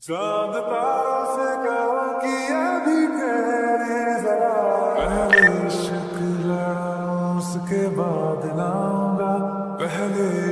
चांद तारों से कहो कि अभी तेरी जरा पहले इश्क लड़ा उसके बाद लाऊंगा पहले